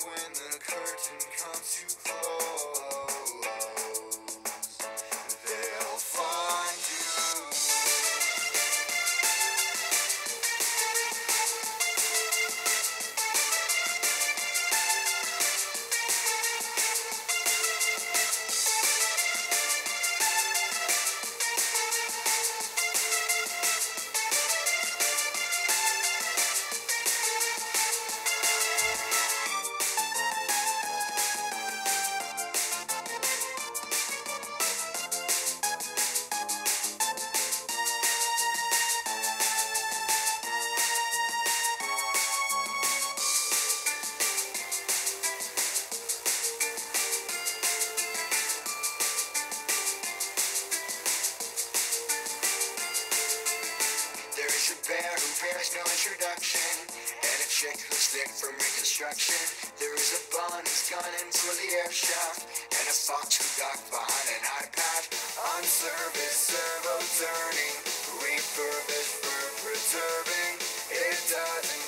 when the curtain comes to close, they'll find you. There's a bear who bears no introduction, and a chick who's thick from reconstruction. There is a bun who's gunning for the air shaft, and a fox who got behind an iPad. Unserviced, servo turning, refurbished for preserving. It doesn't